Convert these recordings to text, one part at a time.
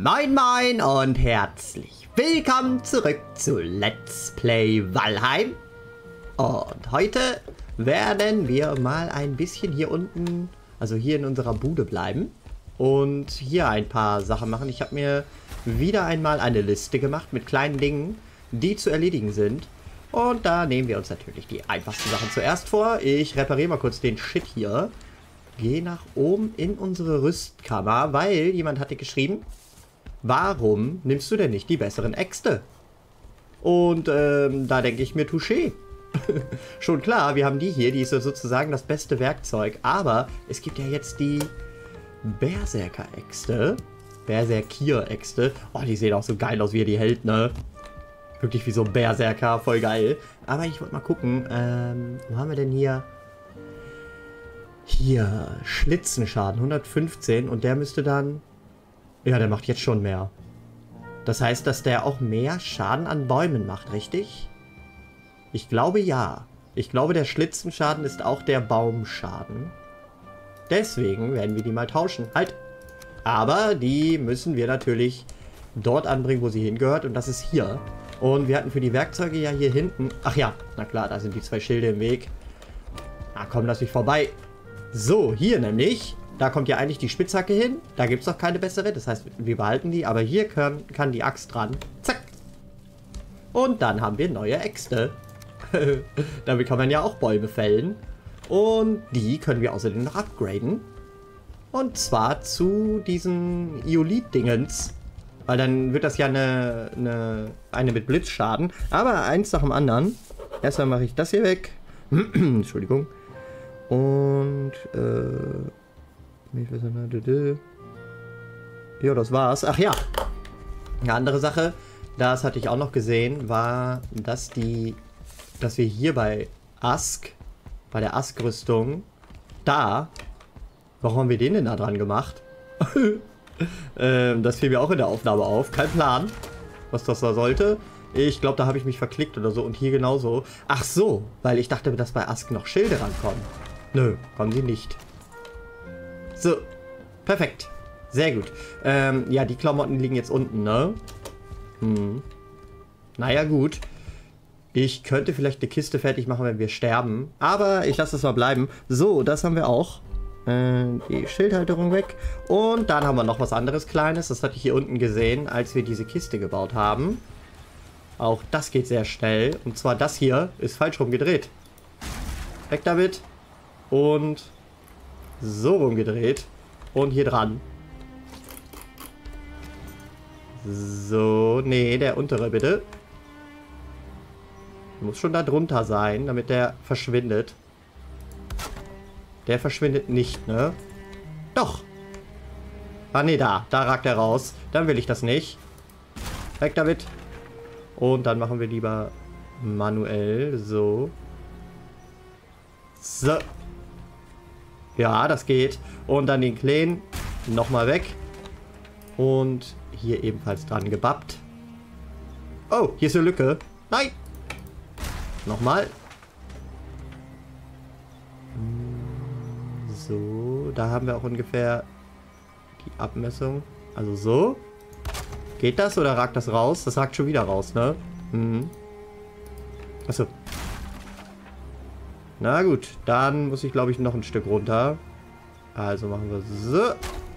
Moin moin und herzlich willkommen zurück zu Let's Play Valheim. Und heute werden wir mal ein bisschen hier unten, also hier in unserer Bude bleiben und hier ein paar Sachen machen. Ich habe mir wieder einmal eine Liste gemacht mit kleinen Dingen, die zu erledigen sind. Und da nehmen wir uns natürlich die einfachsten Sachen zuerst vor. Ich repariere mal kurz den Shit hier. Gehe nach oben in unsere Rüstkammer, weil jemand hatte geschrieben, warum nimmst du denn nicht die besseren Äxte? Und da denke ich mir, touché. Schon klar, wir haben die hier, die ist ja sozusagen das beste Werkzeug. Aber es gibt ja jetzt die Berserker-Äxte. Berserkier-Äxte. Oh, die sehen auch so geil aus, wie er die hält, ne? Wirklich wie so ein Berserker, voll geil. Aber ich wollte mal gucken, wo haben wir denn hier? Hier, Schlitzenschaden, 115. Und der müsste dann... Ja, der macht jetzt schon mehr. Das heißt, dass der auch mehr Schaden an Bäumen macht, richtig? Ich glaube, ja. Ich glaube, der Schlitzenschaden ist auch der Baumschaden. Deswegen werden wir die mal tauschen. Halt! Aber die müssen wir natürlich dort anbringen, wo sie hingehört. Und das ist hier. Und wir hatten für die Werkzeuge ja hier hinten... Ach ja, na klar, da sind die zwei Schilde im Weg. Na komm, lass mich vorbei. So, hier nämlich... Da kommt ja eigentlich die Spitzhacke hin. Da gibt es doch keine bessere. Das heißt, wir behalten die. Aber hier kann die Axt dran. Zack. Und dann haben wir neue Äxte. Damit kann man ja auch Bäume fällen. Und die können wir außerdem noch upgraden. Und zwar zu diesen Iolit-Dingens. Weil dann wird das ja eine mit Blitzschaden. Aber eins nach dem anderen. Erstmal mache ich das hier weg. Entschuldigung. Und, ja, das war's. Ach ja. Eine andere Sache, das hatte ich auch noch gesehen, war, dass wir hier bei der Ask-Rüstung, warum haben wir den denn da dran gemacht? Das fiel mir auch in der Aufnahme auf. Kein Plan, was das da sollte. Ich glaube, da habe ich mich verklickt oder so. Und hier genauso. Ach so, weil ich dachte, dass bei Ask noch Schilde rankommen. Nö, kommen sie nicht. So, perfekt. Sehr gut. Ja, die Klamotten liegen jetzt unten, ne? Naja, gut. Ich könnte vielleicht eine Kiste fertig machen, wenn wir sterben. Aber ich lasse das mal bleiben. So, das haben wir auch. Die Schildhalterung weg. Und dann haben wir noch was anderes Kleines. Das hatte ich hier unten gesehen, als wir diese Kiste gebaut haben. Auch das geht sehr schnell. Und zwar das hier ist falsch rumgedreht. Weg damit. Und so rumgedreht. Und hier dran. So, nee, der untere bitte. Muss schon da drunter sein, damit der verschwindet. Der verschwindet nicht, ne? Doch. Ah, nee, da ragt er raus. Dann will ich das nicht. Weg damit. Und dann machen wir lieber manuell. So. So. Ja, das geht. Und dann den Kleen nochmal weg. Und hier ebenfalls dran gebappt. Oh, hier ist eine Lücke. Nein. Nochmal. So, da haben wir auch ungefähr die Abmessung. Also so. Geht das oder ragt das raus? Das ragt schon wieder raus, ne? Achso. Na gut, dann muss ich, glaube ich, noch ein Stück runter. Also machen wir so.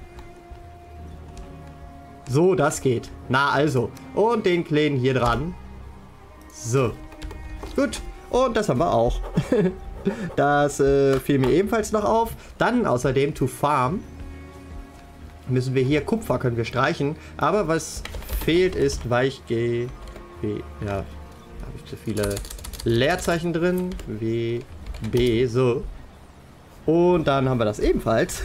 So, das geht. Na also. Und den Kleinen hier dran. So. Gut. Und das haben wir auch. Das fiel mir ebenfalls noch auf. Dann außerdem to farm. Müssen wir hier Kupfer können wir streichen. Aber was fehlt ist Weichg. Ja, da habe ich zu viele Leerzeichen drin. B, so. Und dann haben wir das ebenfalls.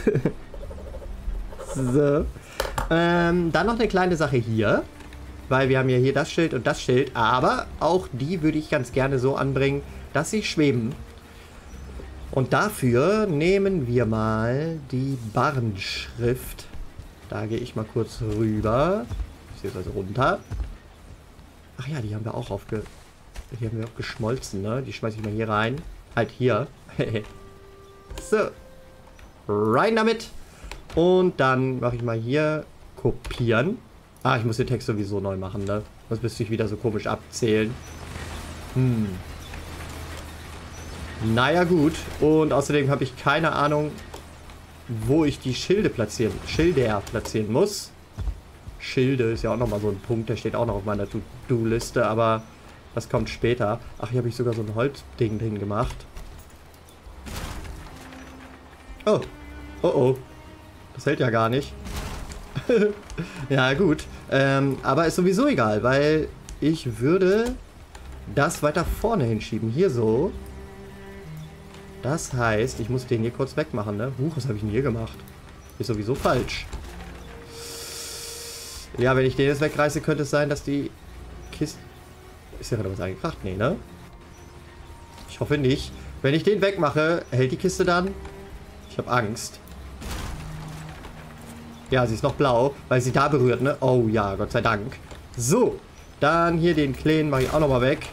So. Dann noch eine kleine Sache hier. Weil wir haben ja hier das Schild und das Schild. Aber auch die würde ich ganz gerne so anbringen, dass sie schweben. Und dafür nehmen wir mal die Barnschrift. Da gehe ich mal kurz rüber. Beziehungsweise runter. Ach ja, die haben wir auch die haben wir auch geschmolzen, ne? Die schmeiße ich mal hier rein. Halt hier. So. Rein damit. Und dann mache ich mal hier kopieren. Ah, ich muss den Text sowieso neu machen, ne? Sonst müsste ich wieder so komisch abzählen. Naja, gut. Und außerdem habe ich keine Ahnung, wo ich die Schilder platzieren muss. Schilde ist ja auch nochmal so ein Punkt, der steht auch noch auf meiner To-Do-Liste, aber das kommt später. Ach, hier habe ich sogar so ein Holzding drin gemacht. Oh. Oh oh. Das hält ja gar nicht. Ja, gut. Aber ist sowieso egal, weil ich würde das weiter vorne hinschieben. Hier so. Das heißt, ich muss den hier kurz wegmachen, ne? Was habe ich denn hier gemacht? Ist sowieso falsch. Ja, wenn ich den jetzt wegreiße, könnte es sein, dass die Kiste... Ist ja gerade was eingekracht? Nee, ne? Ich hoffe nicht. Wenn ich den wegmache, hält die Kiste dann? Ich habe Angst. Ja, sie ist noch blau, weil sie da berührt, ne? Oh ja, Gott sei Dank. So, dann hier den Kleinen mache ich auch nochmal weg.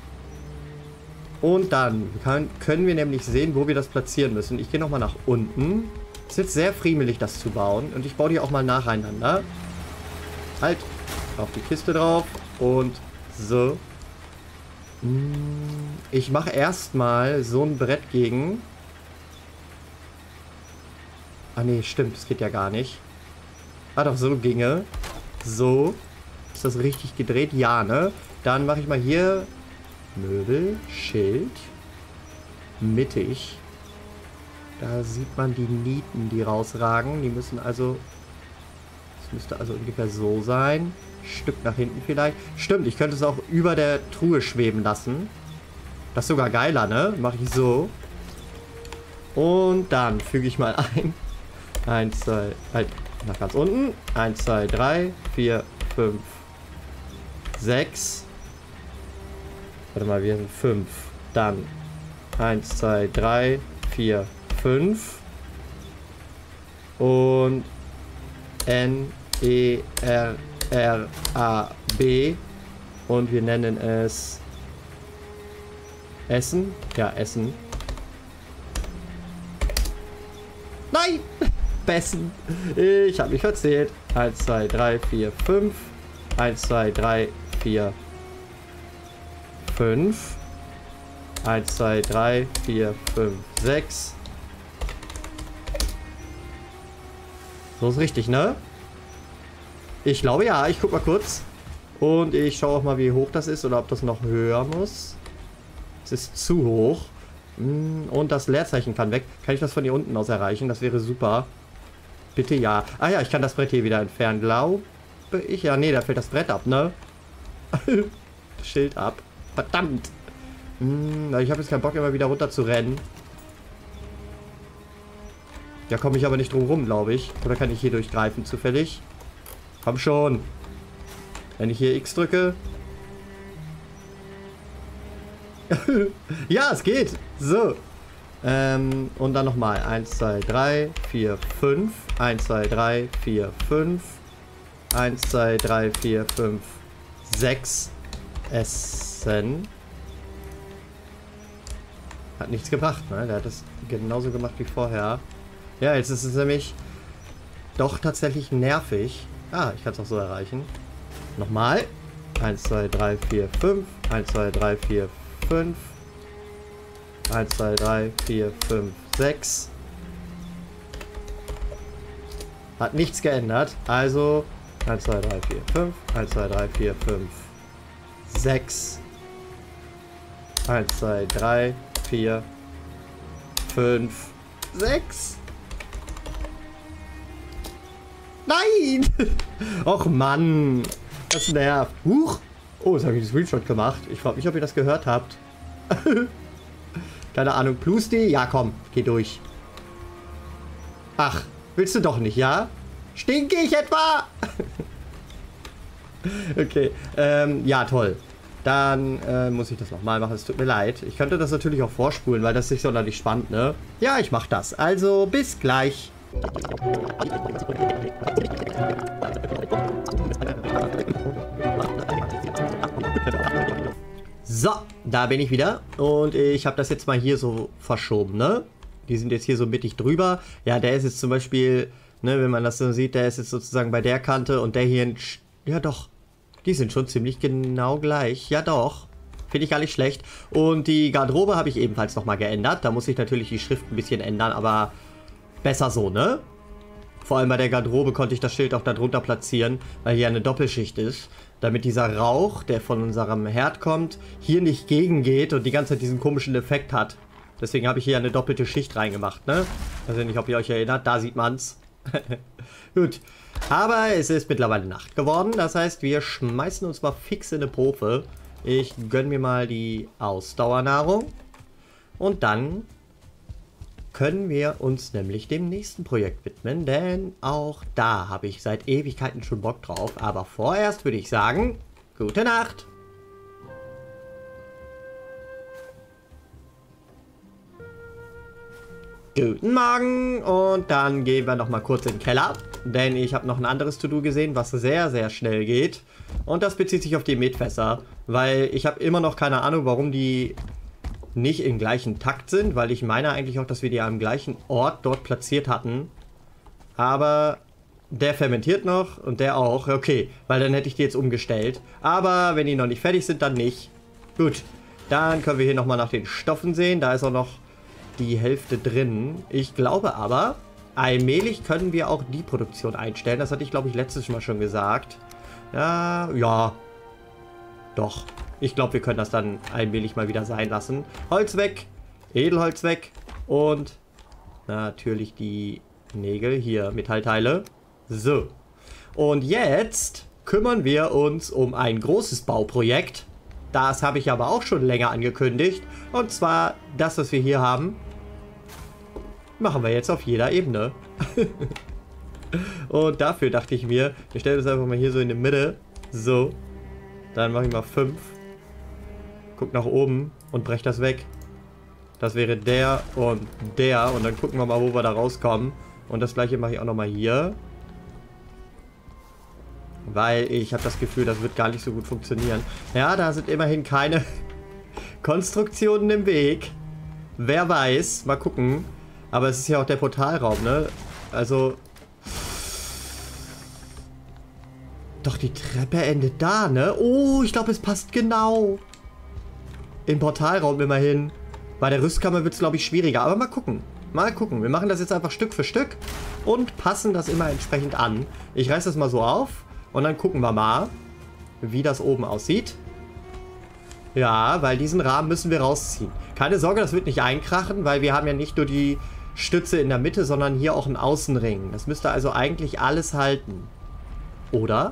Und dann können wir nämlich sehen, wo wir das platzieren müssen. Ich gehe nochmal nach unten. Ist jetzt sehr friemelig, das zu bauen. Und ich baue die auch mal nacheinander. Halt, auf die Kiste drauf. Und so. Ich mache erstmal so ein Brett gegen. Ah ne, stimmt, das geht ja gar nicht. Ah doch, so ginge. So. Ist das richtig gedreht? Ja, ne? Dann mache ich mal hier Möbel, Schild. Mittig. Da sieht man die Nieten, die rausragen. Die müssen also... Das müsste also ungefähr so sein. Stück nach hinten vielleicht. Stimmt, ich könnte es auch über der Truhe schweben lassen. Das ist sogar geiler, ne? Mache ich so. Und dann füge ich mal ein. 1, 2, halt, nach ganz unten. 1, 2, 3, 4, 5, 6. Warte mal, wir sind 5. Dann 1, 2, 3, 4, 5. Und N, E, R, R, A, B. Und wir nennen es Essen. Ja, Essen. Nein! Bessen. Ich habe mich verzählt. 1, 2, 3, 4, 5. 1, 2, 3, 4, 5. 1, 2, 3, 4, 5, 6. So ist richtig, ne? Ich glaube ja. Ich guck mal kurz. Und ich schaue auch mal, wie hoch das ist oder ob das noch höher muss. Es ist zu hoch. Und das Leerzeichen kann weg. Kann ich das von hier unten aus erreichen? Das wäre super. Bitte ja. Ah ja, ich kann das Brett hier wieder entfernen, glaube ich. Ja, nee, da fällt das Brett ab, ne? Schild ab. Verdammt. Ich habe jetzt keinen Bock, immer wieder runter zu rennen. Da komme ich aber nicht drum rum, glaube ich. Oder kann ich hier durchgreifen, zufällig? Komm schon. Wenn ich hier X drücke. Ja, es geht. So. Und dann nochmal. 1, 2, 3, 4, 5. 1, 2, 3, 4, 5. 1, 2, 3, 4, 5, 6. Essen. Hat nichts gebracht, ne? Der hat das genauso gemacht wie vorher. Ja, jetzt ist es nämlich doch tatsächlich nervig. Ah, ich kann es auch so erreichen. Nochmal. 1, 2, 3, 4, 5. 1, 2, 3, 4, 5. 1, 2, 3, 4, 5, 6. Hat nichts geändert. Also 1, 2, 3, 4, 5. 1, 2, 3, 4, 5, 6. 1, 2, 3, 4, 5, 6. Nein! Och Mann. Das nervt. Huch. Oh, jetzt habe ich einen Screenshot gemacht. Ich frage mich, ob ihr das gehört habt. Keine Ahnung. Plusti? Ja, komm. Geh durch. Ach, willst du doch nicht, ja? Stinke ich etwa? Okay. Ja, toll. Dann muss ich das nochmal machen. Es tut mir leid. Ich könnte das natürlich auch vorspulen, weil das ist nicht sonderlich spannend, ne? Ja, ich mache das. Also, bis gleich. So, da bin ich wieder. Und ich habe das jetzt mal hier so verschoben, ne? Die sind jetzt hier so mittig drüber. Ja, der ist jetzt zum Beispiel, ne, wenn man das so sieht, der ist jetzt sozusagen bei der Kante und der hier Ja doch. Die sind schon ziemlich genau gleich. Ja doch. Finde ich gar nicht schlecht. Und die Garderobe habe ich ebenfalls nochmal geändert. Da muss ich natürlich die Schrift ein bisschen ändern, aber besser so, ne? Vor allem bei der Garderobe konnte ich das Schild auch darunter platzieren, weil hier eine Doppelschicht ist. Damit dieser Rauch, der von unserem Herd kommt, hier nicht gegengeht und die ganze Zeit diesen komischen Effekt hat. Deswegen habe ich hier eine doppelte Schicht reingemacht, ne? Ich weiß nicht, ob ihr euch erinnert. Da sieht man's. Gut. Aber es ist mittlerweile Nacht geworden. Das heißt, wir schmeißen uns mal fix in eine Profe. Ich gönne mir mal die Ausdauernahrung. Und dann können wir uns nämlich dem nächsten Projekt widmen. Denn auch da habe ich seit Ewigkeiten schon Bock drauf. Aber vorerst würde ich sagen, gute Nacht. Guten Morgen und dann gehen wir noch mal kurz in den Keller, denn ich habe noch ein anderes To-Do gesehen, was sehr, sehr schnell geht und das bezieht sich auf die Metfässer, weil ich habe immer noch keine Ahnung, warum die nicht im gleichen Takt sind, weil ich meine eigentlich auch, dass wir die am gleichen Ort dort platziert hatten, aber der fermentiert noch und der auch, okay, weil dann hätte ich die jetzt umgestellt, aber wenn die noch nicht fertig sind, dann nicht. Gut, dann können wir hier noch mal nach den Stoffen sehen, da ist auch noch die Hälfte drin. Ich glaube aber, allmählich können wir auch die Produktion einstellen. Das hatte ich, glaube ich, letztes Mal schon gesagt. Ja. Doch. Ich glaube, wir können das dann allmählich mal wieder sein lassen. Holz weg. Edelholz weg. Und natürlich die Nägel. Hier, Metallteile. So. Und jetzt kümmern wir uns um ein großes Bauprojekt. Das habe ich aber auch schon länger angekündigt. Und zwar das, was wir hier haben. Machen wir jetzt auf jeder Ebene. Und dafür dachte ich mir, wir stellen das einfach mal hier so in die Mitte. So. Dann mache ich mal 5. Guck nach oben und brech das weg. Das wäre der und der. Und dann gucken wir mal, wo wir da rauskommen. Und das gleiche mache ich auch nochmal hier. Weil ich habe das Gefühl, das wird gar nicht so gut funktionieren. Ja, da sind immerhin keine Konstruktionen im Weg. Wer weiß. Mal gucken. Aber es ist ja auch der Portalraum, ne? Also... Doch, die Treppe endet da, ne? Oh, ich glaube, es passt genau. Im Portalraum immerhin. Bei der Rüstkammer wird es, glaube ich, schwieriger. Aber mal gucken. Mal gucken. Wir machen das jetzt einfach Stück für Stück. Und passen das immer entsprechend an. Ich reiße das mal so auf. Und dann gucken wir mal, wie das oben aussieht. Ja, weil diesen Rahmen müssen wir rausziehen. Keine Sorge, das wird nicht einkrachen, weil wir haben ja nicht nur die Stütze in der Mitte, sondern hier auch einen Außenring. Das müsste also eigentlich alles halten. Oder?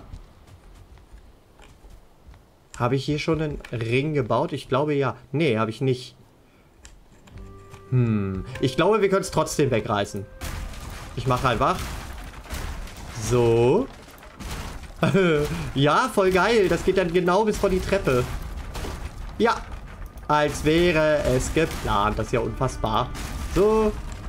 Habe ich hier schon einen Ring gebaut? Ich glaube ja. Nee, habe ich nicht. Ich glaube, wir können es trotzdem wegreißen. Ich mache einfach. So. Ja, voll geil. Das geht dann genau bis vor die Treppe. Ja. Als wäre es geplant. Das ist ja unfassbar. So.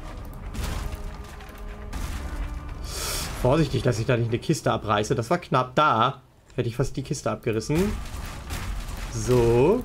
Vorsichtig, dass ich da nicht eine Kiste abreiße. Das war knapp da. Hätte ich fast die Kiste abgerissen. So.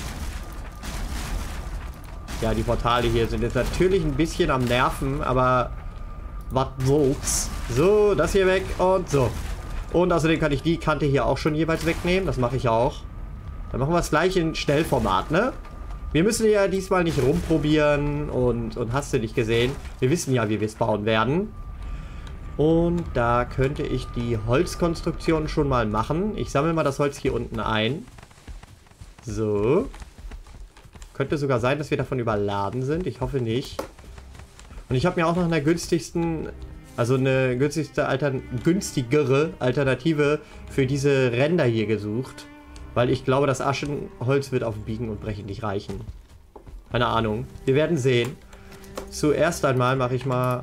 Ja, die Portale hier sind jetzt natürlich ein bisschen am Nerven, aber was soll's. So, das hier weg und so. Und außerdem kann ich die Kante hier auch schon jeweils wegnehmen. Das mache ich auch. Dann machen wir es gleich in Schnellformat, ne? Wir müssen ja diesmal nicht rumprobieren und hast du nicht gesehen. Wir wissen ja, wie wir es bauen werden. Und da könnte ich die Holzkonstruktion schon mal machen. Ich sammle mal das Holz hier unten ein. So. Könnte sogar sein, dass wir davon überladen sind. Ich hoffe nicht. Und ich habe mir auch nach einer günstigsten, also eine günstigere Alternative für diese Ränder hier gesucht. Weil ich glaube, das Aschenholz wird auf Biegen und Brechen nicht reichen. Keine Ahnung. Wir werden sehen. Zuerst einmal mache ich mal...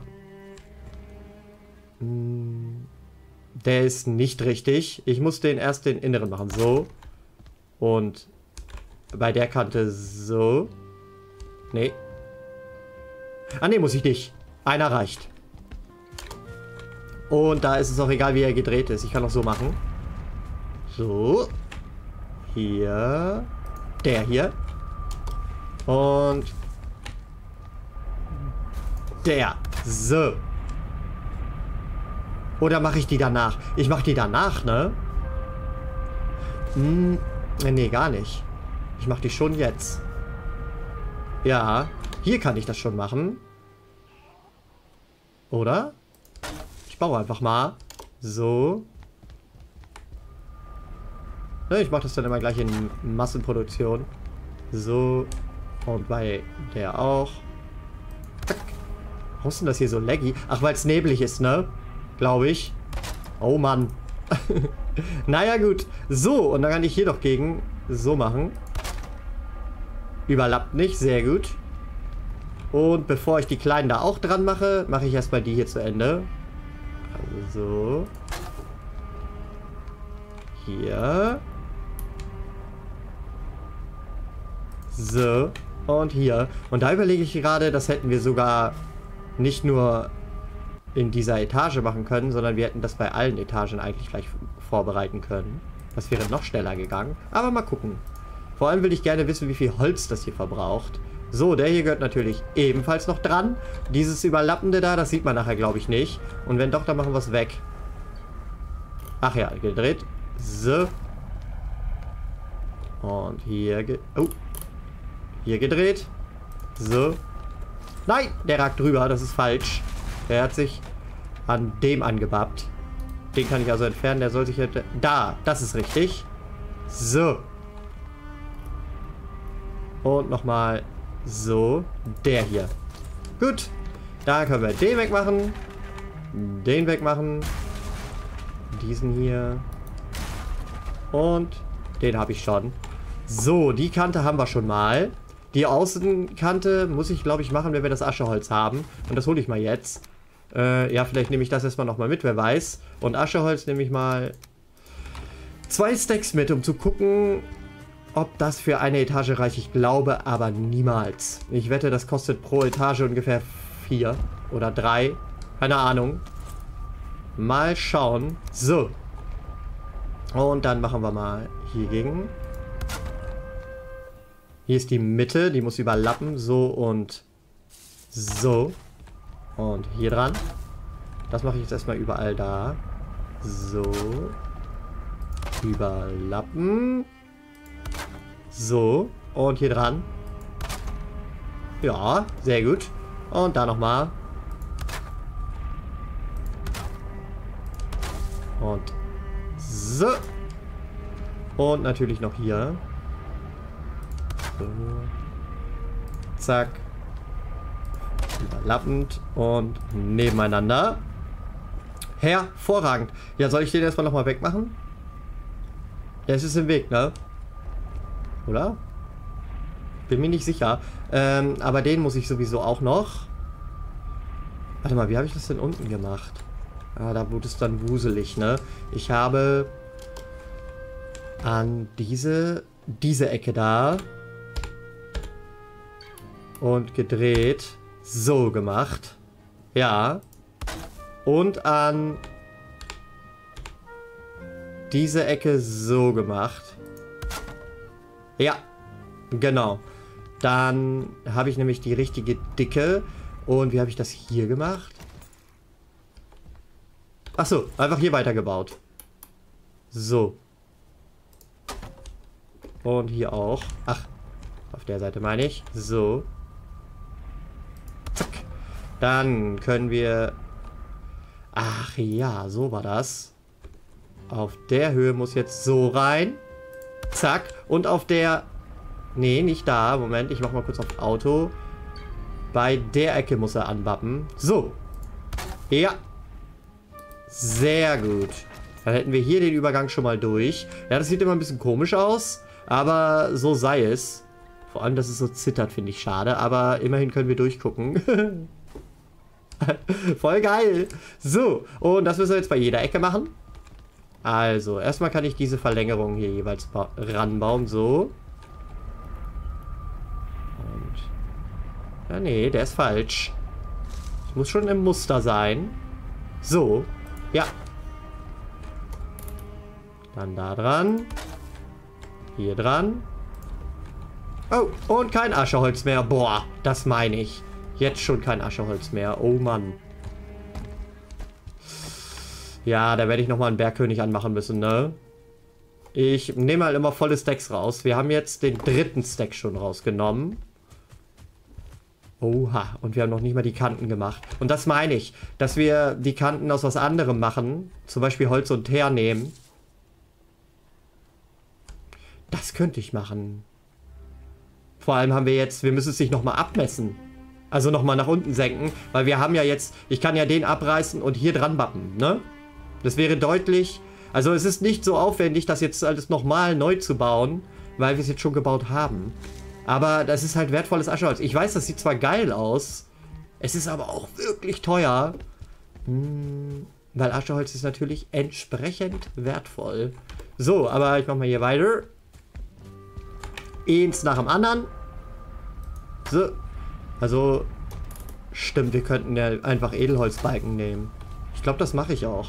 Der ist nicht richtig. Ich muss erst den inneren machen. So. Und bei der Kante so. Nee. Ah, nee, muss ich nicht. Einer reicht. Und da ist es auch egal, wie er gedreht ist. Ich kann auch so machen. So. Hier. Der hier. Und der. So. Oder mache ich die danach? Ich mache die danach, ne? Nee, gar nicht. Ich mache die schon jetzt. Ja, hier kann ich das schon machen. Oder? Ich baue einfach mal. So. Ne, ich mache das dann immer gleich in Massenproduktion. So. Und bei der auch. Zack. Warum ist denn das hier so laggy? Ach, weil es neblig ist, ne? Glaube ich. Oh Mann. Naja, gut. So, und dann kann ich hier doch gegen so machen. Überlappt nicht. Sehr gut. Und bevor ich die Kleinen da auch dran mache, mache ich erstmal die hier zu Ende. Also. Hier. So. Und hier. Und da überlege ich gerade, das hätten wir sogar nicht nur in dieser Etage machen können, sondern wir hätten das bei allen Etagen eigentlich gleich vorbereiten können. Das wäre noch schneller gegangen. Aber mal gucken. Vor allem will ich gerne wissen, wie viel Holz das hier verbraucht. So, der hier gehört natürlich ebenfalls noch dran. Dieses Überlappende da, das sieht man nachher, glaube ich, nicht. Und wenn doch, dann machen wir es weg. Ach ja, gedreht. So. Und hier... Hier gedreht. So. Nein, der ragt drüber, das ist falsch. Der hat sich an dem angebappt. Den kann ich also entfernen, der soll sich... Da, das ist richtig. So. Und nochmal so. Der hier. Gut. Da können wir den wegmachen. Den wegmachen. Diesen hier. Und den habe ich schon. So, die Kante haben wir schon mal. Die Außenkante muss ich, glaube ich, machen, wenn wir das Ascheholz haben. Und das hole ich mal jetzt. Ja, vielleicht nehme ich das erstmal nochmal mit, wer weiß. Und Ascheholz nehme ich mal 2 Stacks mit, um zu gucken, ob das für eine Etage reicht. Ich glaube aber niemals. Ich wette, das kostet pro Etage ungefähr 4 oder 3. Keine Ahnung. Mal schauen. So. Und dann machen wir mal hier gegen. Hier ist die Mitte, die muss überlappen. So und so. Und hier dran. Das mache ich jetzt erstmal überall da. So. Überlappen. So. Und hier dran. Ja, sehr gut. Und da nochmal. Und so. Und natürlich noch hier. So. Zack. Überlappend und nebeneinander. Hervorragend. Ja, soll ich den erstmal nochmal wegmachen? Ja, es ist im Weg, ne? Oder? Bin mir nicht sicher. Aber den muss ich sowieso auch noch. Warte mal, wie habe ich das denn unten gemacht? Ah, da wurde es dann wuselig, ne? Ich habe an diese Ecke da und gedreht so gemacht. Ja. Und an diese Ecke so gemacht. Ja. Genau. Dann habe ich nämlich die richtige Dicke. Und wie habe ich das hier gemacht? Ach so, einfach hier weitergebaut. So. Und hier auch. Ach, auf der Seite meine ich. So. Zack. Dann können wir... Ach ja, so war das. Auf der Höhe muss jetzt so rein. Zack. Und auf der... Nee, nicht da. Moment, ich mach mal kurz auf Auto. Bei der Ecke muss er anwappen. So. Ja. Sehr gut. Dann hätten wir hier den Übergang schon mal durch. Ja, das sieht immer ein bisschen komisch aus. Aber so sei es. Vor allem, dass es so zittert, finde ich schade. Aber immerhin können wir durchgucken. Voll geil. So. Und das müssen wir jetzt bei jeder Ecke machen. Also, erstmal kann ich diese Verlängerung hier jeweils ranbauen. So. Ja, nee, der ist falsch. Das muss schon im Muster sein. So. Ja. Dann da dran. Hier dran. Oh, und kein Ascheholz mehr. Boah, das meine ich. Jetzt schon kein Ascheholz mehr. Oh Mann. Ja, da werde ich nochmal einen Bergkönig anmachen müssen, ne? Ich nehme halt immer volle Stacks raus. Wir haben jetzt den 3. Stack schon rausgenommen. Oha, und wir haben noch nicht mal die Kanten gemacht. Und das meine ich, dass wir die Kanten aus was anderem machen. Zum Beispiel Holz und Teer nehmen. Das könnte ich machen. Vor allem haben wir jetzt, wir müssen es nicht nochmal abmessen. Also nochmal nach unten senken, weil wir haben ja jetzt, ich kann ja den abreißen und hier dran bappen, ne? Das wäre deutlich, also es ist nicht so aufwendig, das jetzt alles nochmal neu zu bauen, weil wir es jetzt schon gebaut haben. Aber das ist halt wertvolles Ascheholz. Ich weiß, das sieht zwar geil aus, es ist aber auch wirklich teuer. Weil Ascheholz ist natürlich entsprechend wertvoll. So, aber ich mach mal hier weiter. Eins nach dem anderen. So. Also, stimmt, wir könnten ja einfach Edelholzbalken nehmen. Ich glaube, das mache ich auch.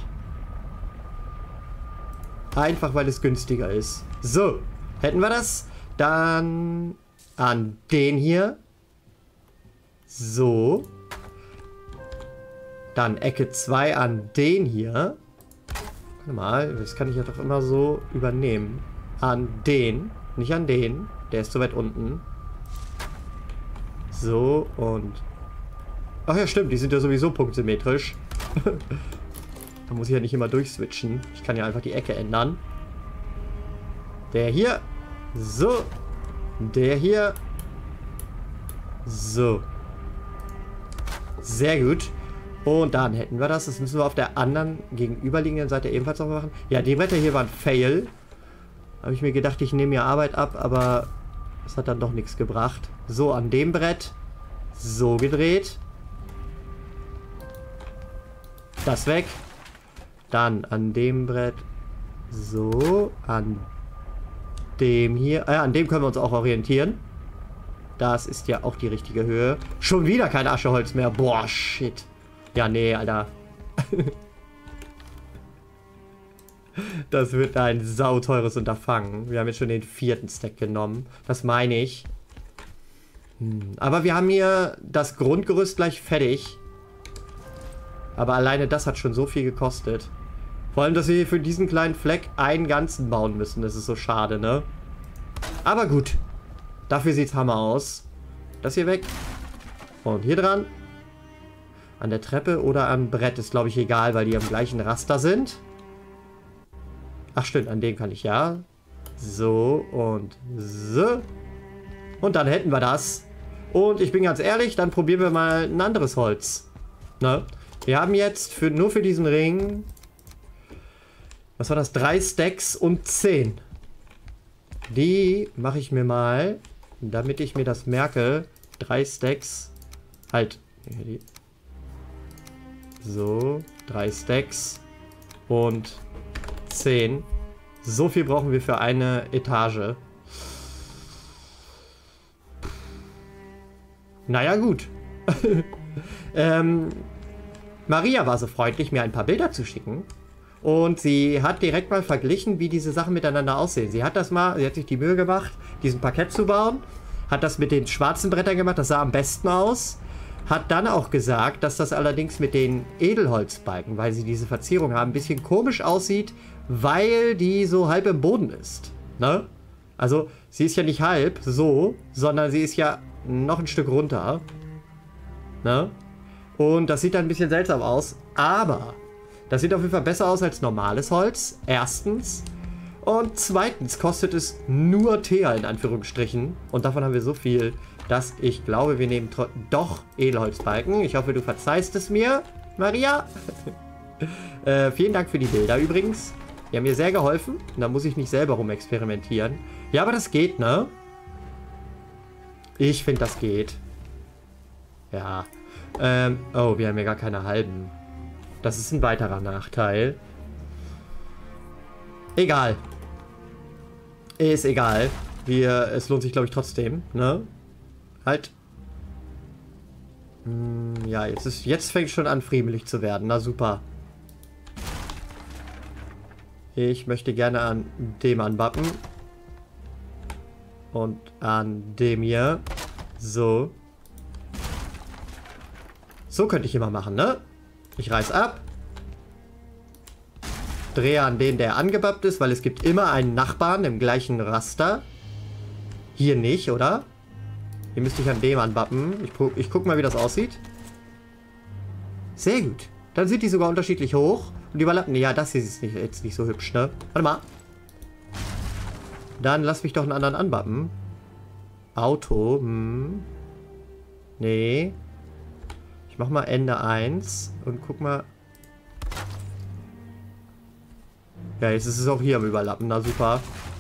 Einfach, weil es günstiger ist. So, hätten wir das. Dann an den hier. So. Dann Ecke 2 an den hier. Warte mal, das kann ich ja doch immer so übernehmen. An den, nicht an den. Der ist so weit unten. So, und... Ach ja, stimmt, die sind ja sowieso punktsymmetrisch. Da muss ich ja nicht immer durchswitchen. Ich kann ja einfach die Ecke ändern. Der hier. So. Der hier. So. Sehr gut. Und dann hätten wir das. Das müssen wir auf der anderen gegenüberliegenden Seite ebenfalls noch machen. Ja, die Bretter hier waren Fail. Habe ich mir gedacht, ich nehme mir Arbeit ab, aber... Das hat dann doch nichts gebracht. So, an dem Brett. So gedreht. Das weg. Dann an dem Brett. So. An dem hier. An dem können wir uns auch orientieren. Das ist ja auch die richtige Höhe. Schon wieder kein Ascheholz mehr. Boah, shit. Ja, nee, Alter. Das wird ein sauteures Unterfangen. Wir haben jetzt schon den 4. Stack genommen. Das meine ich. Aber wir haben hier das Grundgerüst gleich fertig. Aber alleine das hat schon so viel gekostet. Vor allem, dass wir für diesen kleinen Fleck einen ganzen bauen müssen. Das ist so schade, ne? Aber gut. Dafür sieht's Hammer aus. Das hier weg. Und hier dran. An der Treppe oder am Brett ist, glaube ich, egal, weil die am gleichen Raster sind. Ach stimmt, an dem kann ich ja. So und so. Und dann hätten wir das. Und ich bin ganz ehrlich, dann probieren wir mal ein anderes Holz. Ne? Wir haben jetzt nur für diesen Ring... Was war das? 3 Stacks und 10. Die mache ich mir mal, damit ich mir das merke. 3 Stacks. Halt. So, 3 Stacks und 10. So viel brauchen wir für eine Etage. Naja, gut. Maria war so freundlich, mir ein paar Bilder zu schicken. Und sie hat direkt mal verglichen, wie diese Sachen miteinander aussehen. Sie hat sich die Mühe gemacht, diesen Parkett zu bauen. Hat das mit den schwarzen Brettern gemacht, das sah am besten aus. Hat dann auch gesagt, dass das allerdings mit den Edelholzbalken, weil sie diese Verzierung haben, ein bisschen komisch aussieht, weil die so halb im Boden ist. Ne? Also, sie ist ja nicht halb so, sondern sie ist ja noch ein Stück runter. Ne? Und das sieht dann ein bisschen seltsam aus, aber das sieht auf jeden Fall besser aus als normales Holz, erstens. Und zweitens kostet es nur Teer in Anführungsstrichen. Und davon haben wir so viel, dass ich glaube, wir nehmen doch Edelholzbalken. Ich hoffe, du verzeihst es mir, Maria. Vielen Dank für die Bilder übrigens. Die haben mir sehr geholfen. Da muss ich nicht selber rumexperimentieren. Ja, aber das geht, ne? Ich finde, das geht. Ja. Oh, wir haben ja gar keine halben. Das ist ein weiterer Nachteil. Egal. Ist egal. Es lohnt sich, glaube ich, trotzdem, ne? Halt. Ja, jetzt fängt schon an, friemelig zu werden. Na super. Ich möchte gerne an dem anbappen. Und an dem hier. So. So könnte ich immer machen, ne? Ich reiß ab. drehe an den, der angebappt ist, weil es gibt immer einen Nachbarn im gleichen Raster. Hier nicht, oder? Hier müsste ich an dem anbappen. Ich guck mal, wie das aussieht. Sehr gut. Dann sind die sogar unterschiedlich hoch. Und die überlappen. Ja, das hier ist jetzt nicht so hübsch, ne? Warte mal. Dann lass mich doch einen anderen anbappen. Auto. Nee. Ich mach mal Ende 1 und guck mal. Ja, jetzt ist es auch hier am Überlappen. Na super.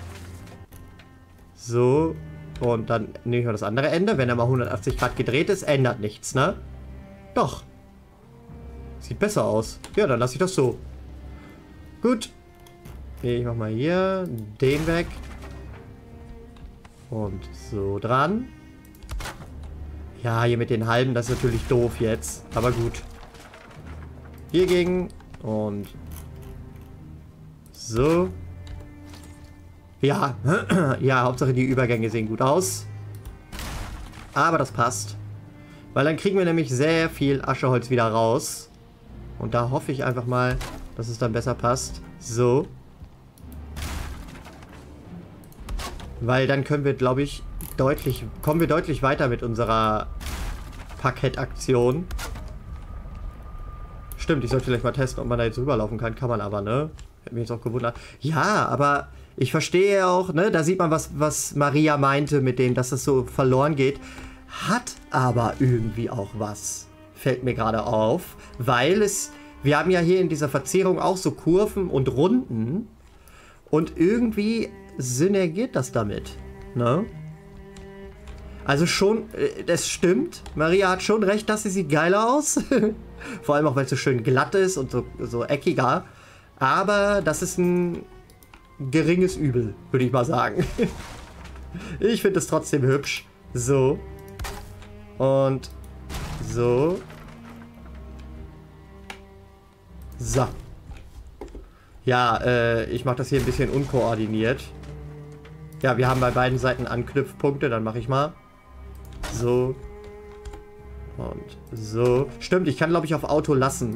So. Und dann nehme ich mal das andere Ende. Wenn er mal 180 Grad gedreht ist, ändert nichts, ne? Doch. Sieht besser aus. Ja, dann lasse ich das so. Gut. Ich mach mal hier den weg. Und so dran. Ja, hier mit den halben, das ist natürlich doof jetzt. Aber gut. Hiergegen. Und so. Ja. Ja, Hauptsache die Übergänge sehen gut aus. Aber das passt. Weil dann kriegen wir nämlich sehr viel Ascheholz wieder raus. Und da hoffe ich einfach mal, dass es dann besser passt. So. Weil dann können wir, glaube ich, kommen wir deutlich weiter mit unserer Parkettaktion. Stimmt, ich sollte vielleicht mal testen, ob man da jetzt rüberlaufen kann. Kann man aber, ne? Hätte mich jetzt auch gewundert. Ja, aber ich verstehe auch, ne? Da sieht man, was Maria meinte mit dem, dass das so verloren geht. Hat aber irgendwie auch was. Fällt mir gerade auf. Weil wir haben ja hier in dieser Verzierung auch so Kurven und Runden. Und irgendwie synergiert das damit, ne? Also schon, das stimmt. Maria hat schon recht, dass sie sieht geiler aus. Vor allem auch, weil es so schön glatt ist und so eckiger. Aber das ist ein geringes Übel, würde ich mal sagen. Ich finde es trotzdem hübsch. So. Und so. So. Ja, ich mache das hier ein bisschen unkoordiniert. Ja, wir haben bei beiden Seiten Anknüpfpunkte. Dann mache ich mal. So. Und so. Stimmt, ich kann, glaube ich, auf Auto lassen.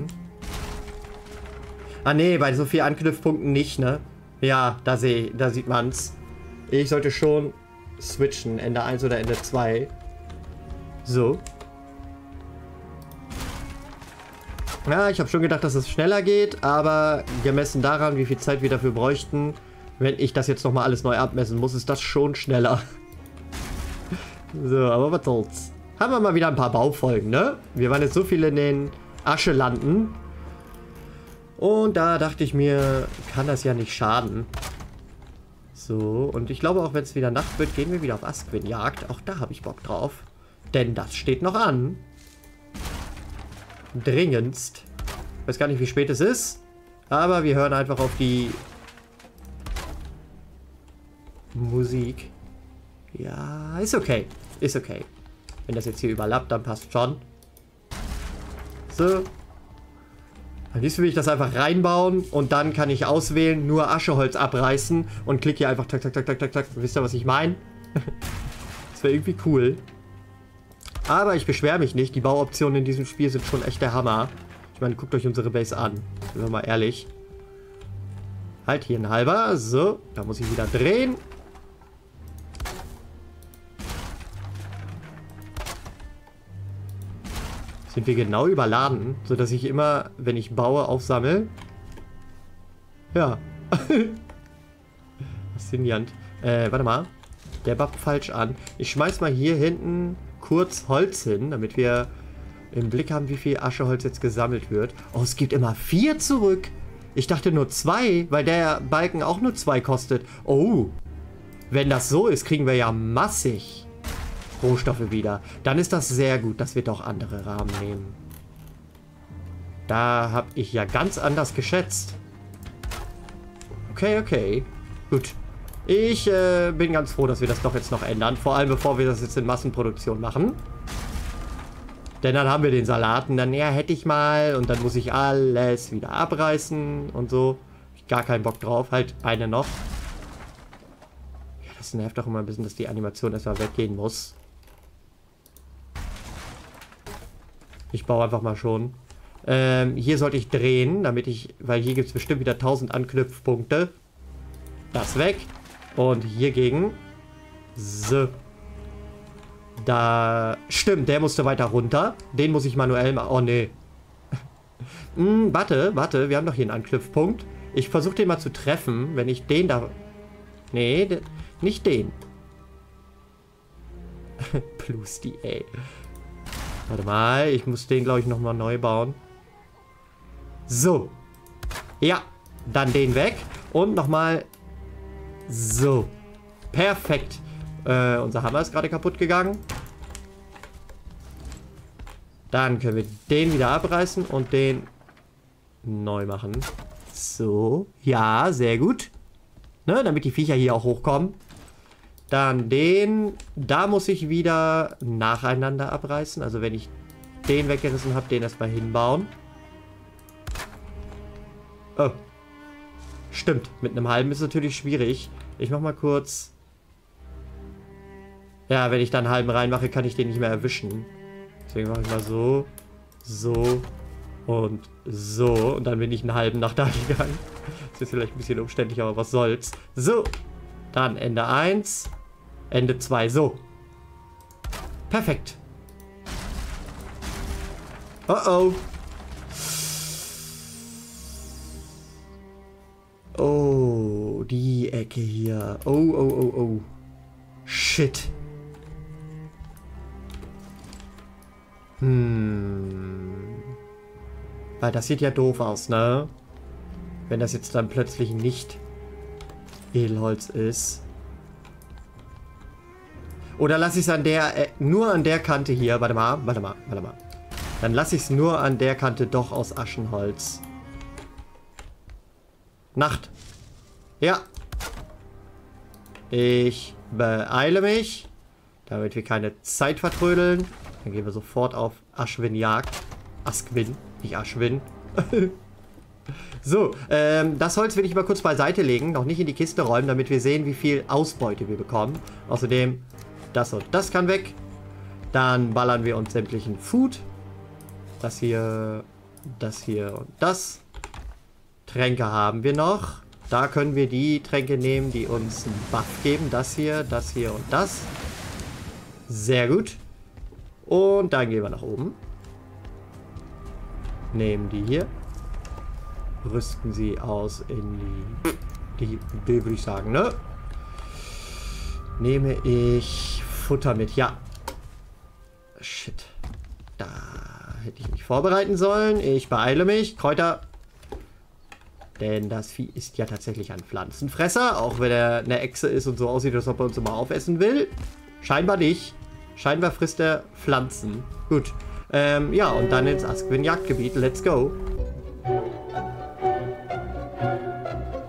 Ah, nee, bei so vielen Anknüpfpunkten nicht, ne? Ja, da sieht man's. Ich sollte schon switchen. Ende 1 oder Ende 2. So. Ja, ich habe schon gedacht, dass es schneller geht, aber gemessen daran, wie viel Zeit wir dafür bräuchten, wenn ich das jetzt nochmal alles neu abmessen muss, ist das schon schneller. So, aber was soll's. Haben wir mal wieder ein paar Baufolgen, ne? Wir waren jetzt so viel in den Aschelanden. Und da dachte ich mir, kann das ja nicht schaden. So, und ich glaube auch, wenn es wieder Nacht wird, gehen wir wieder auf Asquin-Jagd. Auch da habe ich Bock drauf. Denn das steht noch an. Dringendst. Ich weiß gar nicht, wie spät es ist. Aber wir hören einfach auf die Musik. Ja, ist okay. Ist okay. Wenn das jetzt hier überlappt, dann passt schon. So. Dann siehst du, wie ich das einfach reinbauen und dann kann ich auswählen, nur Ascheholz abreißen und klicke hier einfach tak, tak, tak, tak, tak, tak. Wisst ihr, was ich meine? Das wäre irgendwie cool. Aber ich beschwere mich nicht. Die Bauoptionen in diesem Spiel sind schon echt der Hammer. Ich meine, guckt euch unsere Base an. Sind wir mal ehrlich. Halt, hier ein halber. So, da muss ich wieder drehen. Sind wir genau überladen, sodass ich immer, wenn ich baue, aufsammle. Ja. Faszinierend. Warte mal. Der bappt falsch an. Ich schmeiß mal hier hinten kurz Holz hin, damit wir im Blick haben, wie viel Ascheholz jetzt gesammelt wird. Oh, es gibt immer 4 zurück. Ich dachte nur 2, weil der Balken auch nur 2 kostet. Oh. Wenn das so ist, kriegen wir ja massig Rohstoffe wieder. Dann ist das sehr gut, dass wir doch andere Rahmen nehmen. Da habe ich ja ganz anders geschätzt. Okay, okay. Gut. Ich bin ganz froh, dass wir das doch jetzt noch ändern. Vor allem, bevor wir das jetzt in Massenproduktion machen. Denn dann haben wir den Salat und dann, ja, hätte ich mal. Und dann muss ich alles wieder abreißen und so. Gar keinen Bock drauf. Halt eine noch. Ja, das nervt doch immer ein bisschen, dass die Animation erstmal weggehen muss. Ich baue einfach mal schon. Hier sollte ich drehen, damit ich... Weil hier gibt es bestimmt wieder 1000 Anknüpfpunkte. Das weg. Und hier gegen... So. Da... Stimmt, der musste weiter runter. Den muss ich manuell machen. Oh, nee. Warte. Wir haben doch hier einen Anknüpfpunkt. Ich versuche den mal zu treffen, wenn ich den da... Nee, nicht den. Plusti, ey. Warte mal, ich muss den, glaube ich, nochmal neu bauen. So. Ja, dann den weg. Und nochmal... So. Perfekt. Unser Hammer ist gerade kaputt gegangen. Dann können wir den wieder abreißen und den neu machen. So. Ja, sehr gut. Ne, damit die Viecher hier auch hochkommen. Dann den. Da muss ich wieder nacheinander abreißen. Also wenn ich den weggerissen habe, den erstmal hinbauen. Oh. Stimmt. Mit einem halben ist es natürlich schwierig. Ich mach mal kurz... Ja, wenn ich dann einen halben reinmache, kann ich den nicht mehr erwischen. Deswegen mache ich mal so, so und so. Und dann bin ich einen halben nach da gegangen. Das ist vielleicht ein bisschen umständlich, aber was soll's. So, dann Ende 1, Ende 2, so. Perfekt. Oh oh. Oh, die Ecke hier. Oh, oh, oh, oh. Shit. Weil das sieht ja doof aus, ne? Wenn das jetzt dann plötzlich nicht Edelholz ist. Oder lasse ich es an der, nur an der Kante hier. Warte mal. Dann lasse ich es nur an der Kante doch aus Aschenholz. Nacht. Ja. Ich beeile mich, damit wir keine Zeit vertrödeln. Dann gehen wir sofort auf Aschwin-Jagd. Askwin, nicht Aschwin. So, das Holz will ich mal kurz beiseite legen. Noch nicht in die Kiste räumen, damit wir sehen, wie viel Ausbeute wir bekommen. Außerdem, das und das kann weg. Dann ballern wir uns sämtlichen Food. Das hier und das. Tränke haben wir noch. Da können wir die Tränke nehmen, die uns einen Buff geben. Das hier und das. Sehr gut. Und dann gehen wir nach oben. Nehmen die hier. Rüsten sie aus in die würde ich sagen, ne? Nehme ich Futter mit. Ja. Shit. Da hätte ich mich vorbereiten sollen. Ich beeile mich. Kräuter. Denn das Vieh ist ja tatsächlich ein Pflanzenfresser. Auch wenn er eine Echse ist und so aussieht, als ob er uns immer aufessen will. Scheinbar nicht. Scheinbar frisst er Pflanzen. Gut. Ja, und dann ins Askwin-Jagdgebiet. Let's go.